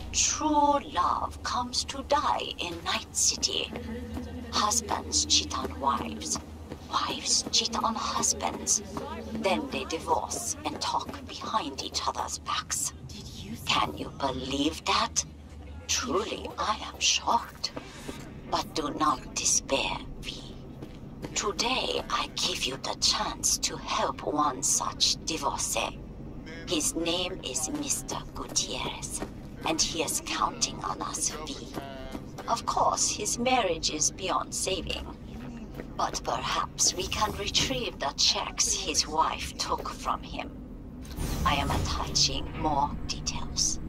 True love comes to die in Night City. Husbands cheat on wives. Wives cheat on husbands. Then they divorce and talk behind each other's backs. Can you believe that? Truly, I am shocked. But do not despair, V. Today, I give you the chance to help one such divorcee. His name is Mr. Gutierrez, and he is counting on us, V. Of course, his marriage is beyond saving. But perhaps we can retrieve the checks his wife took from him. I am attaching more details.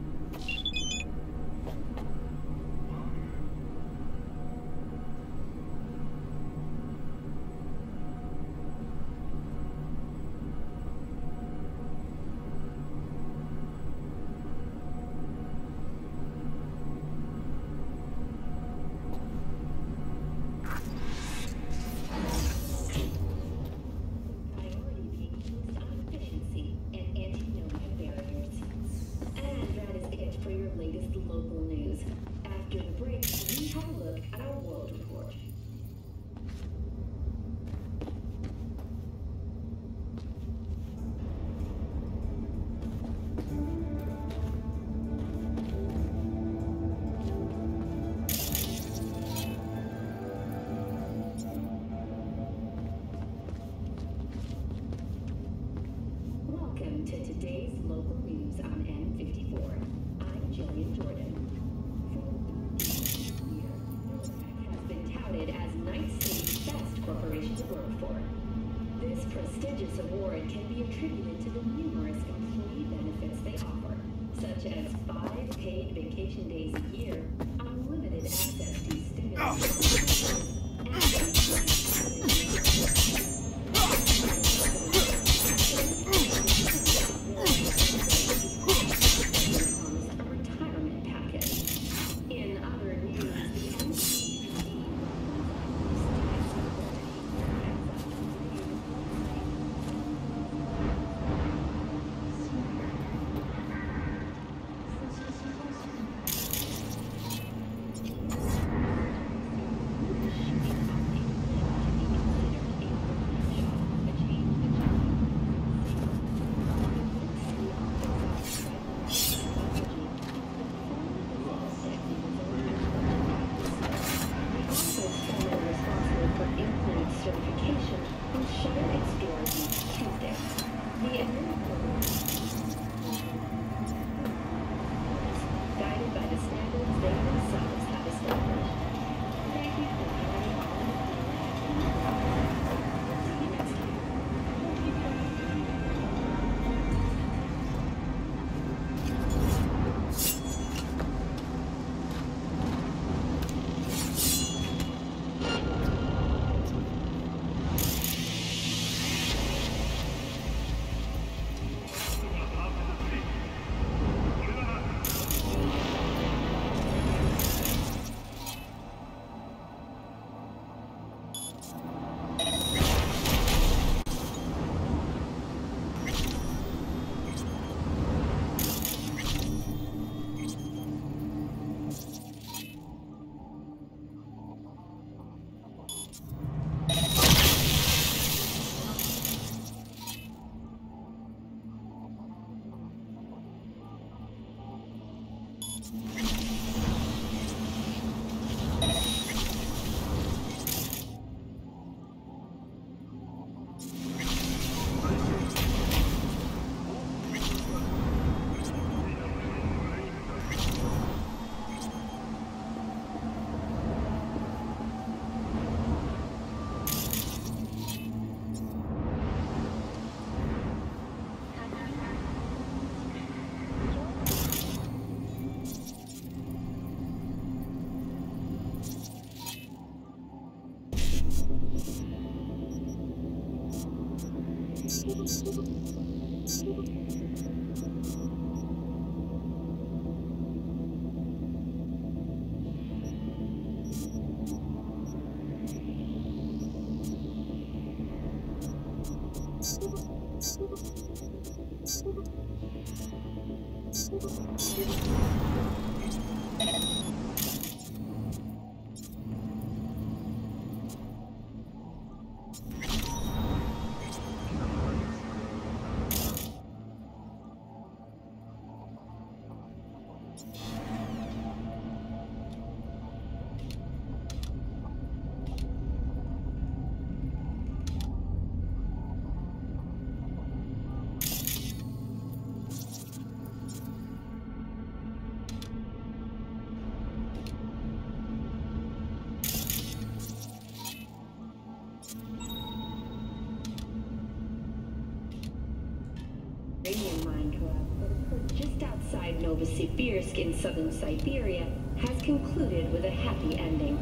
Mine collapse that occurred just outside Novosibirsk in southern Siberia has concluded with a happy ending.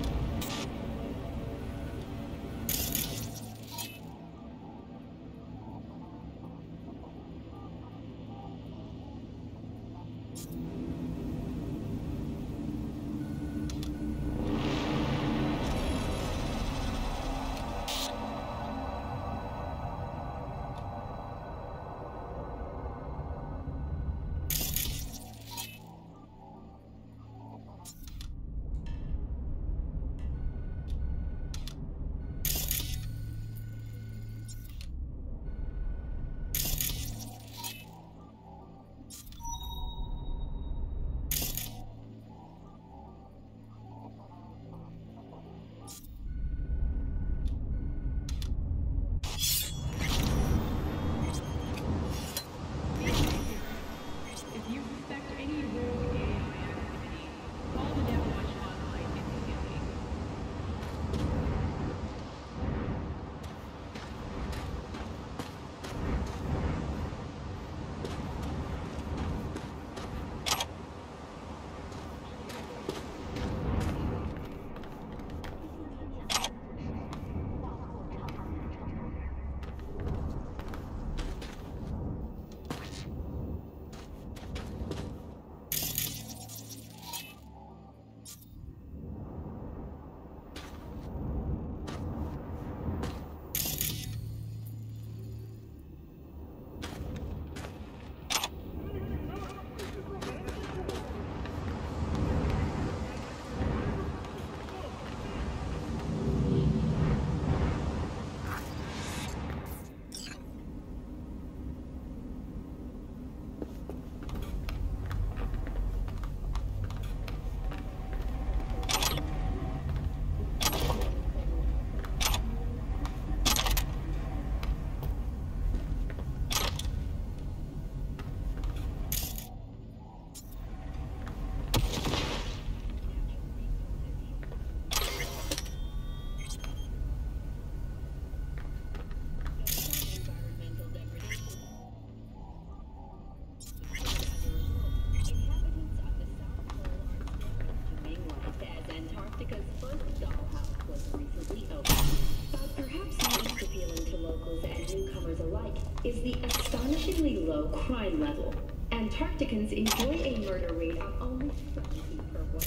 Is the astonishingly low crime level. Antarcticans enjoy a murder rate of only 70 per 1.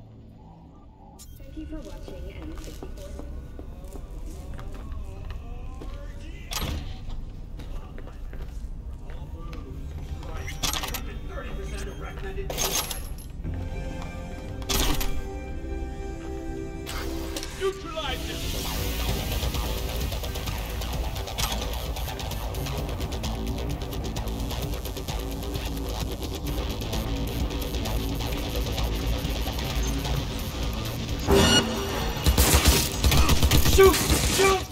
Thank you for watching M64. Neutralize it! Shoot! Shoot!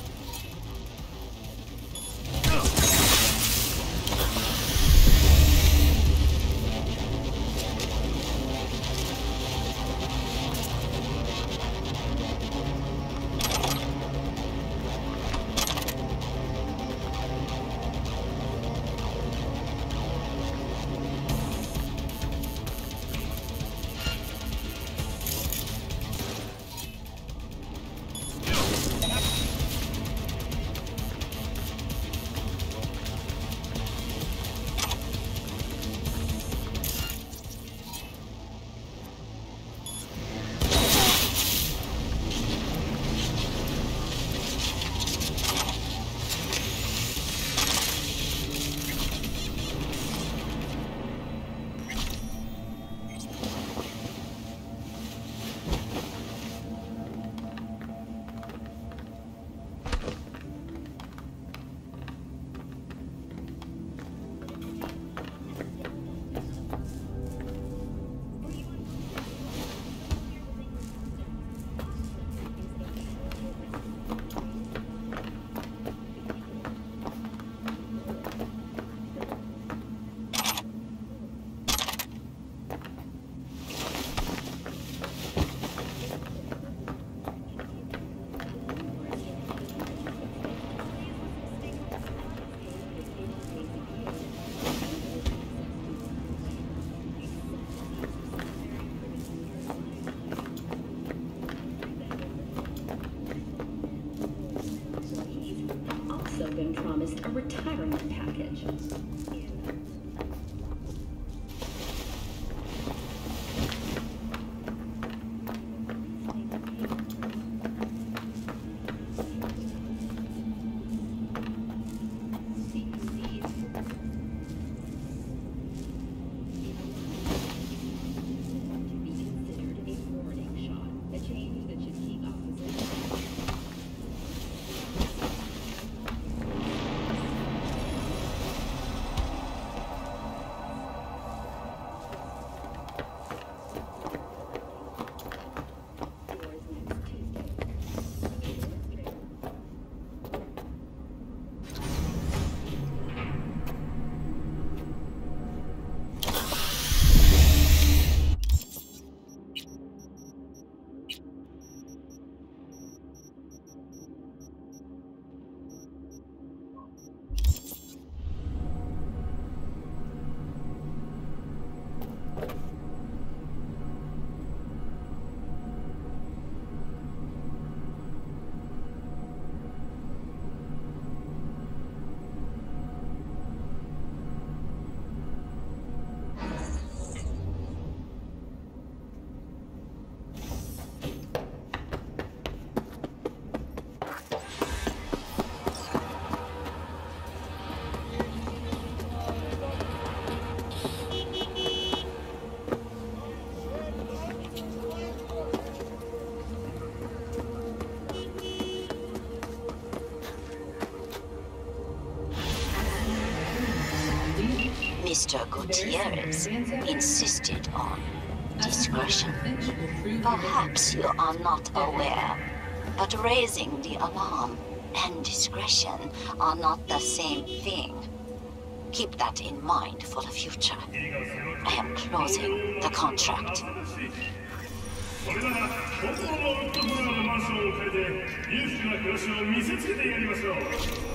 Mr. Gutierrez insisted on discretion. Perhaps you are not aware, but raising the alarm and discretion are not the same thing. Keep that in mind for the future. I am closing the contract. それなら本当のウッドブルーのマンションを借りて裕福な暮らしを見せつけてやりましょう。